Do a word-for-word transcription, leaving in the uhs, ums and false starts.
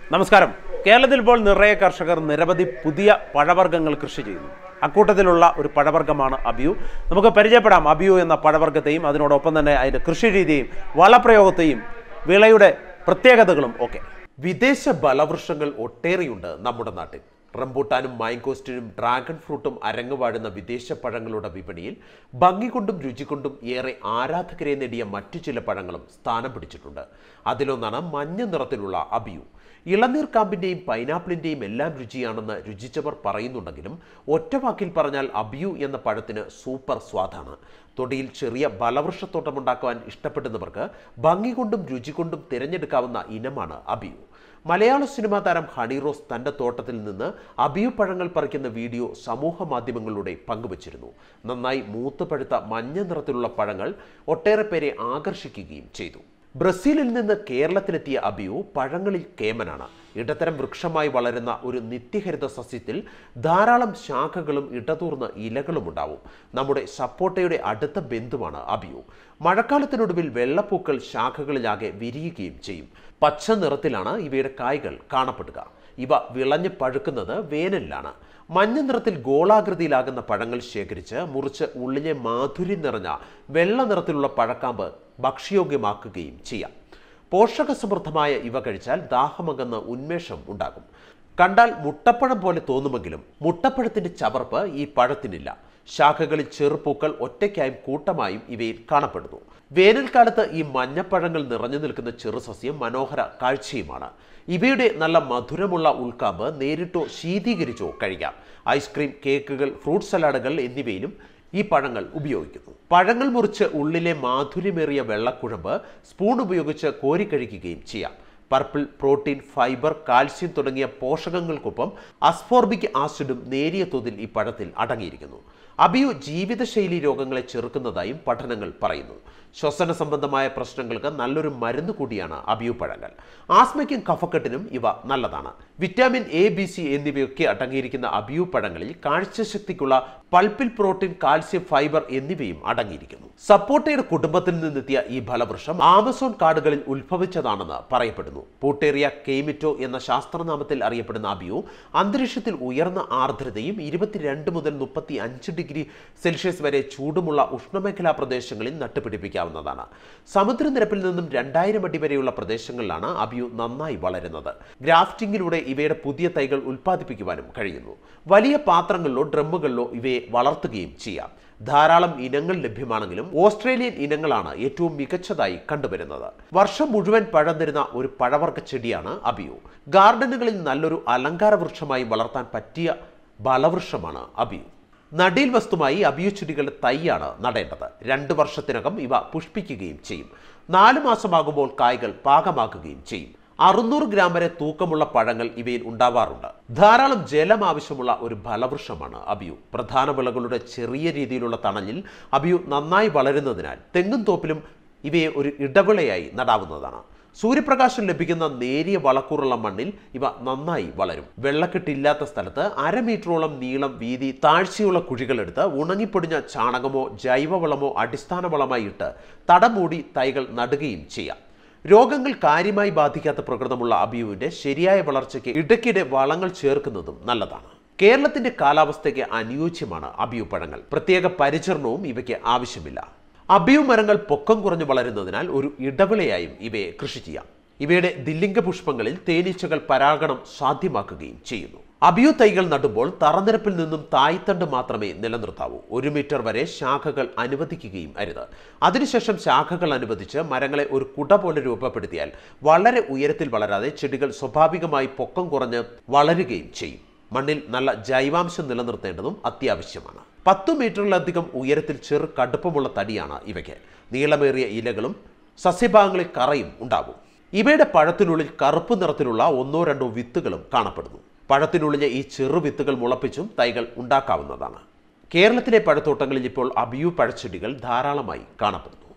നമസ്കാരം. കേരളത്തിൽ ഇപ്പോൾ നിറയെ കർഷകർ നിരവധി പുതിയ പഴവർഗ്ഗങ്ങൾ കൃഷി ചെയ്യുന്നു. അക്കൂട്ടത്തിലുള്ള ഒരു പഴവർഗ്ഗമാണ് അബിയു. നമുക്ക് പരിചയപ്പെടാം അബിയു എന്ന പഴവർഗ്ഗത്തെയും അതിനോടൊപ്പം തന്നെ അതിൻ്റെ കൃഷി രീതിയും വളപ്രയോഗത്തെയും വിളയുടെ പ്രത്യേകതകളും ഒക്കെ. വിദേശ ബലവൃക്ഷങ്ങൾ ഒട്ടേറെയുണ്ട് നമ്മുടെ നാട്ടിൽ. റംബൂട്ടാനും മാങ്കോസ്റ്റിനും ഡ്രാഗൺ ഫ്രൂട്ടും അരങ്ങുവാഴുന്ന വിദേശ പഴങ്ങളുടെ വിപണിയിൽ ഭംഗി കൊണ്ടും രുചി കൊണ്ടും ഏറെ ആരാധകരെ നേടിയ മറ്റു ചില പഴങ്ങളും സ്ഥാനം പിടിച്ചിട്ടുണ്ട്. അതിലൊന്നാണ് മഞ്ഞ നിറത്തിലുള്ള അബിയു. ഇളനീർ കാമ്പിൻ്റെയും പൈനാപ്പിളിൻ്റെയും എല്ലാം രുചിയാണെന്ന് രുചിച്ചവർ പറയുന്നുണ്ടെങ്കിലും ഒറ്റവാക്കിൽ പറഞ്ഞാൽ അബിയു എന്ന പഴത്തിന് സൂപ്പർ സ്വാദാണ്. തൊടിയിൽ ചെറിയ ബലവൃക്ഷത്തോട്ടമുണ്ടാക്കുവാൻ ഇഷ്ടപ്പെടുന്നവർക്ക് ഭംഗി കൊണ്ടും രുചി കൊണ്ടും തിരഞ്ഞെടുക്കാവുന്ന ഇനമാണ് അബിയു. മലയാള സിനിമാ താരം ഹണി റോസ് തൻ്റെ തോട്ടത്തിൽ നിന്ന് അബിയു പഴങ്ങൾ പറിക്കുന്ന വീഡിയോ സമൂഹ മാധ്യമങ്ങളിലൂടെ പങ്കുവച്ചിരുന്നു. നന്നായി മൂത്ത് പഴുത്ത മഞ്ഞ നിറത്തിലുള്ള പഴങ്ങൾ ഒട്ടേറെ പേരെ ആകർഷിക്കുകയും ചെയ്തു. ബ്രസീലിൽ നിന്ന് കേരളത്തിലെത്തിയ അബിയു പഴങ്ങളിൽ കേമനാണ്. ഇടത്തരം വൃക്ഷമായി വളരുന്ന ഒരു നിത്യഹരിത സസ്യത്തിൽ ധാരാളം ശാഖകളും ഇടതൂർന്ന ഇലകളും ഉണ്ടാവും. നമ്മുടെ സപ്പോട്ടയുടെ അടുത്ത ബന്ധുവാണ് അബിയു. മഴക്കാലത്തിനൊടുവിൽ വെള്ളപ്പൂക്കൾ ശാഖകളിലാകെ വിരിയുകയും ചെയ്യും. പച്ച നിറത്തിലാണ് ഇവയുടെ കായ്കൾ കാണപ്പെടുക. ഇവ വിളഞ്ഞ് പഴുക്കുന്നത് വേനലിലാണ്. മഞ്ഞ നിറത്തിൽ ഗോളാകൃതിയിലാകുന്ന പഴങ്ങൾ ശേഖരിച്ച് മുറിച്ച് ഉള്ളിലെ മാധുര്യം നിറഞ്ഞ വെള്ള നിറത്തിലുള്ള പഴക്കാമ്പ് ഭക്ഷ്യയോഗ്യമാക്കുകയും ചെയ്യാം. പോഷകസമൃദ്ധമായ ഇവ കഴിച്ചാൽ ദാഹമകന്ന് ഉന്മേഷം ഉണ്ടാകും. കണ്ടാൽ മുട്ടപ്പഴം പോലെ തോന്നുമെങ്കിലും മുട്ടപ്പഴത്തിന്റെ ചവർപ്പ് ഈ പഴത്തിനില്ല. ശാഖകളിൽ ചെറുപൂക്കൾ ഒറ്റയ്ക്കായും കൂട്ടമായും ഇവയിൽ കാണപ്പെടുന്നു. വേനൽക്കാലത്ത് ഈ മഞ്ഞപ്പഴങ്ങൾ നിറഞ്ഞു നിൽക്കുന്ന ചെറുസസ്യം മനോഹര കാഴ്ചയുമാണ്. ഇവയുടെ നല്ല മധുരമുള്ള ഉൾക്കാമ്പ് നേരിട്ടോ ശീതീകരിച്ചോ കഴിക്കാം. ഐസ്ക്രീം, കേക്കുകൾ, ഫ്രൂട്ട് സലാഡുകൾ എന്നിവയിലും ഈ പഴങ്ങൾ ഉപയോഗിക്കുന്നു. പഴങ്ങൾ മുറിച്ച് ഉള്ളിലെ മാധുര്യമേറിയ വെള്ളക്കുഴമ്പ് സ്പൂൺ ഉപയോഗിച്ച് കോരിക്കഴിക്കുകയും ചെയ്യാം. പർപ്പിൾ, പ്രോട്ടീൻ, ഫൈബർ, കാൽസ്യം തുടങ്ങിയ പോഷകങ്ങൾക്കൊപ്പം അസ്ഫോർബിക് ആസിഡും നേരിയ തോതിൽ ഈ പഴത്തിൽ അടങ്ങിയിരിക്കുന്നു. അബിയു ജീവിതശൈലി രോഗങ്ങളെ ചെറുക്കുന്നതായും പഠനങ്ങൾ പറയുന്നു. ശ്വസന സംബന്ധമായ പ്രശ്നങ്ങൾക്ക് നല്ലൊരു മരുന്ന് കൂടിയാണ് അബിയു പഴങ്ങൾ. ആസ്മയ്ക്കും കഫക്കെട്ടിനും ഇവ നല്ലതാണ്. വിറ്റാമിൻ എ, ബി, സി എന്നിവയൊക്കെ അടങ്ങിയിരിക്കുന്ന അബിയു പഴങ്ങളിൽ കാഴ്ചശക്തിക്കുള്ള പൾപ്പിൽ പ്രോട്ടീൻ, കാൽസ്യം, ഫൈബർ എന്നിവയും അടങ്ങിയിരിക്കുന്നു. സപ്പോട്ടയുടെ കുടുംബത്തിൽ നിന്നെത്തിയ ഈ ഫലവൃക്ഷം ആമസോൺ കാടുകളിൽ ഉത്ഭവിച്ചതാണെന്ന് പറയപ്പെടുന്നു. പൂട്ടേറിയ കെയ്മിറ്റോ എന്ന ശാസ്ത്രനാമത്തിൽ അറിയപ്പെടുന്ന അബിയു അന്തരീക്ഷത്തിൽ ഉയർന്ന ആർദ്രതയും ഇരുപത്തിരണ്ട് മുതൽ മുപ്പത്തി അഞ്ച് ഡിഗ്രി സെൽഷ്യസ് വരെ ചൂടുമുള്ള ഉഷ്ണമേഖലാ പ്രദേശങ്ങളിൽ നട്ടുപിടിപ്പിക്കാവുന്നതാണ്. സമുദ്രനിരപ്പിൽ നിന്നും രണ്ടായിരം അടി വരെയുള്ള പ്രദേശങ്ങളിലാണ് അബിയു നന്നായി വളരുന്നത്. ഗ്രാഫ്റ്റിംഗിലൂടെ ഇവയുടെ പുതിയ തൈകൾ ഉൽപ്പാദിപ്പിക്കുവാനും കഴിയുന്നു. വലിയ പാത്രങ്ങളിലോ ഡ്രമ്മുകളിലോ ഇവയെ വളർത്തുകയും ചെയ്യാം. ധാരാളം ഇനങ്ങൾ ലഭ്യമാണെങ്കിലും ഓസ്ട്രേലിയൻ ഇനങ്ങളാണ് ഏറ്റവും മികച്ചതായി കണ്ടുവരുന്നത്. വർഷം മുഴുവൻ പഴം തരുന്ന ഒരു പഴവർഗ്ഗ ചെടിയാണ് അബിയു. ഗാർഡനുകളിൽ നല്ലൊരു അലങ്കാര വൃക്ഷമായി വളർത്താൻ പറ്റിയ ബലവൃക്ഷമാണ് അബിയു. നടീൽ വസ്തുമായി അബിയു ചെടികളുടെ തൈയാണ് നടേണ്ടത്. രണ്ട് വർഷത്തിനകം ഇവ പുഷ്പിക്കുകയും ചെയ്യും. നാലു മാസമാകുമ്പോൾ കായ്കൾ പാകമാക്കുകയും ചെയ്യും. അറുന്നൂറ് ഗ്രാം വരെ തൂക്കമുള്ള പഴങ്ങൾ ഇവയിൽ ഉണ്ടാവാറുണ്ട്. ധാരാളം ജലം ആവശ്യമുള്ള ഒരു ഫലവൃക്ഷമാണ് അബിയു. പ്രധാന വിളകളുടെ ചെറിയ രീതിയിലുള്ള തണലിൽ അബിയു നന്നായി വളരുന്നതിനാൽ തെങ്ങും തോപ്പിലും ഇവയെ ഒരു ഇടവിളയായി നടാവുന്നതാണ്. സൂര്യപ്രകാശം ലഭിക്കുന്ന നേരിയ വളക്കൂറുള്ള മണ്ണിൽ ഇവ നന്നായി വളരും. വെള്ളക്കെട്ടില്ലാത്ത സ്ഥലത്ത് അരമീറ്ററോളം നീളം, വീതി, താഴ്ചയുള്ള കുഴികളെടുത്ത് ഉണങ്ങിപ്പൊടിഞ്ഞ ചാണകമോ ജൈവവളമോ അടിസ്ഥാന വളമായി ഇട്ട് തടമൂടി തൈകൾ നടുകയും ചെയ്യാം. രോഗങ്ങൾ കാര്യമായി ബാധിക്കാത്ത പ്രകൃതമുള്ള അബിയുവിന്റെ ശരിയായ വളർച്ചയ്ക്ക് ഇടയ്ക്കിടെ വളങ്ങൾ ചേർക്കുന്നതും നല്ലതാണ്. കേരളത്തിന്റെ കാലാവസ്ഥയ്ക്ക് അനുയോജ്യമാണ് അബിയു പഴങ്ങൾ. പ്രത്യേക പരിചരണവും ഇവയ്ക്ക് ആവശ്യമില്ല. അബിയു മരങ്ങൾ പൊക്കം കുറഞ്ഞു വളരുന്നതിനാൽ ഒരു ഇടവിളയായും ഇവയെ കൃഷി ചെയ്യാം. ഇവയുടെ ദില്ലിംഗ പുഷ്പങ്ങളിൽ തേനീച്ചകൾ പരാഗണം സാധ്യമാക്കുകയും ചെയ്യുന്നു. അബിയു തൈകൾ നടുമ്പോൾ തറനിരപ്പിൽ നിന്നും തായ്തണ്ട് മാത്രമേ നിലനിർത്താവൂ. ഒരു മീറ്റർ വരെ ശാഖകൾ അനുവദിക്കുകയും അരുത്. അതിനുശേഷം ശാഖകൾ അനുവദിച്ച് മരങ്ങളെ ഒരു കുട പോലെ രൂപപ്പെടുത്തിയാൽ വളരെ ഉയരത്തിൽ വളരാതെ ചെടികൾ സ്വാഭാവികമായി പൊക്കം കുറഞ്ഞ് വളരുകയും ചെയ്യും. മണ്ണിൽ നല്ല ജൈവാംശം നിലനിർത്തേണ്ടതും അത്യാവശ്യമാണ്. പത്തു മീറ്ററിലധികം ഉയരത്തിൽ ചെറു കടുപ്പമുള്ള തടിയാണ് ഇവയ്ക്ക്. നീളമേറിയ ഇലകളും സസ്യഭാഗങ്ങളിൽ കറയും ഉണ്ടാവും. ഇവയുടെ പഴത്തിനുള്ളിൽ കറുപ്പ് നിറത്തിലുള്ള ഒന്നോ രണ്ടോ വിത്തുകളും കാണപ്പെടുന്നു. പഴത്തിനുള്ളിലെ ഈ ചെറു വിത്തുകൾ മുളപ്പിച്ചും തൈകൾ ഉണ്ടാക്കാവുന്നതാണ്. കേരളത്തിലെ പഴത്തോട്ടങ്ങളിൽ ഇപ്പോൾ അബിയു പഴച്ചെടികൾ ധാരാളമായി കാണപ്പെടുന്നു.